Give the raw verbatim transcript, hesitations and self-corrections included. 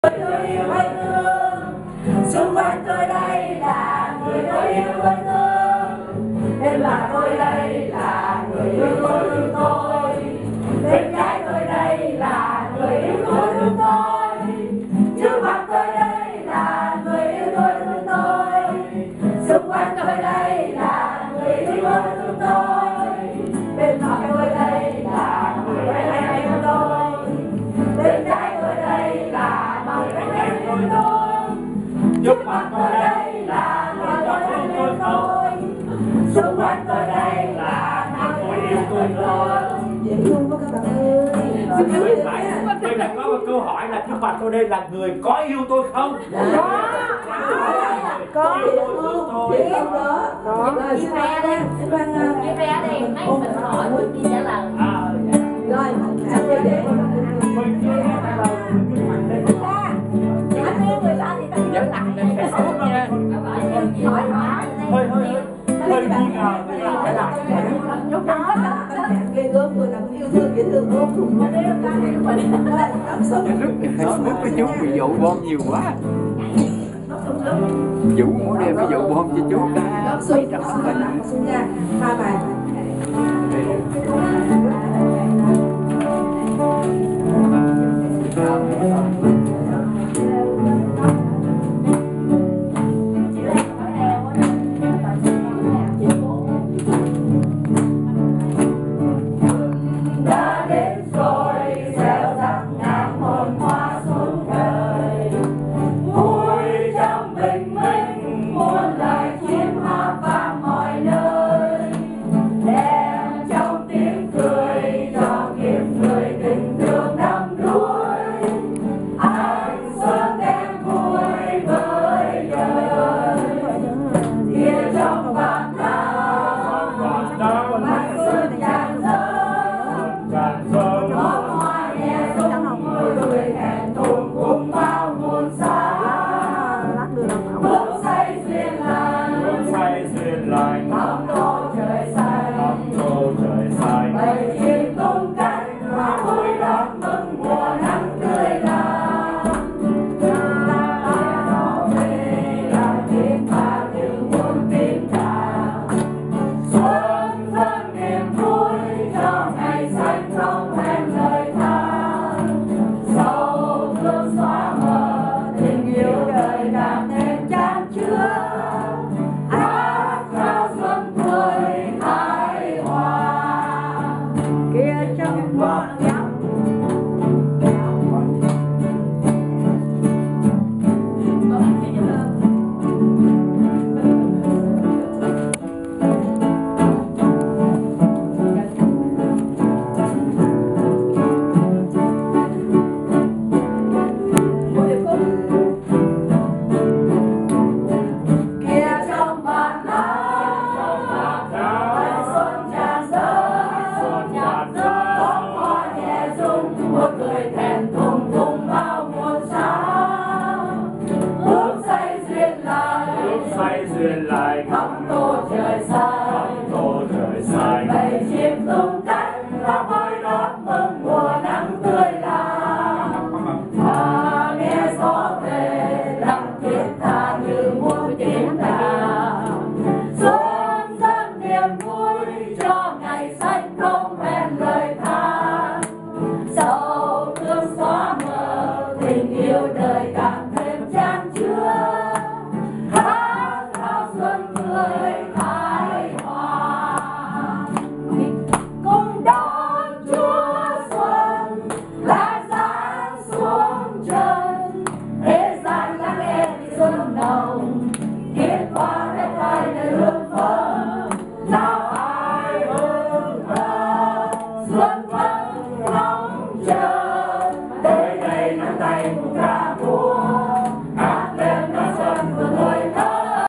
Người yêu quê hương, xung quanh tôi đây là người tôi yêu quê hương. Bên bà tôi đây là người yêu tôi thương tôi. Bên trái tôi đây là người yêu tôi thương tôi. Trước mặt tôi đây là người yêu tôi thương tôi. Xung quanh tôi đây là người yêu tôi thương tôi. Bên phải tôi đây là người anh anh thương tôi. Bên trái tôi đây là người anh anh thương tôi. Trước mặt tôi đây là người tôi thương tôi. Xung quanh tôi đây là người yêu tôi thương. Dễ thương quá các bạn ơi. Tôi phải, tôi là có một câu hỏi là trước mặt tôi đây là người có yêu tôi không? Có. Có. Yêu tôi thương tôi. Biết đó. Có. Rồi, Chia ra đi. Chia ra đi. Mấy mình hỏi người kia trả lời. À, dạ. rồi, anh đi để. Mình chưa nghe trả lời mình cứ mặc lên. Anh yêu người ta thì ta Dẫn nặng lên cái số nha. hỏi hỏi. Hơi hơi hơi nghi ngờ người ta phải làm. Lúc đó Tâm trạng ghê gớm vừa nào cũng yêu thương dễ thương ôm cùng mà đeo ta thì mình cảm xúc. Facebook cái chú bị dụ bom nhiều quá. Vũ mỗi đêm phải dụ bom cho chú ta. Cảm xúc, cảm xúc là nặng xuống nha. Ba bài. Đã đến rồi gieo rắc ngàn hồn hoa xuống đời. Vui trong bình minh muôn loài chim hót vang mọi nơi. Đem trong tiếng cười cho kiếp người tình thương đắm đuối. Ánh xuân đem vui với đời. Kia trong vạn tháng mãi xuân tràn dâng. Có hoa nhẹ rung môi người hẹn thùng cùng bao muôn sáng. Bước say duyên lành, Bước say duyên lành, ngắm tô trời xanh. ngắm tô trời xanh. Bầy chim tung cánh hoa vui đón mừng mùa nắng tươi là. Gió về là tiếng ca như muôn tiếng đàn. Xuân dâng niềm vui cho ngày xanh không hẹn lời than. Sầu thương xóa mờ tình yêu đời càng thêm chan chứa. Hát theo xuân tươi thái hòa. Kia trong ngọn ngắm kia trong vạt nắng. Ngày xuân tràn dâng, bóng hoa nhẹ rung, một người thẹn thùng cùng bao muôn sáng. Bước say duyên lành, Bước say duyên lành, ngắm tô trời xanh. ngắm tô trời xanh. Bầy chim tung cánh hoa vui đón mừng mùa nắng tươi làng. Và nghe gió về lặng thiết tha như muôn tiếng đàn. Xuân dâng niềm vui cho ngày xanh không hẹn lời than. Sầu thương xóa mờ tình yêu đời càng thêm chan chứa. Hát theo xuân tươi thái hòa. Cùng đón Chúa xuân lá rán xuống chân. Thế gian lắng nghe thì xuân nồng, kiếp qua đất ai nơi hương phấn. Nào ai hương thơ xuân vẫn ngóng chờ.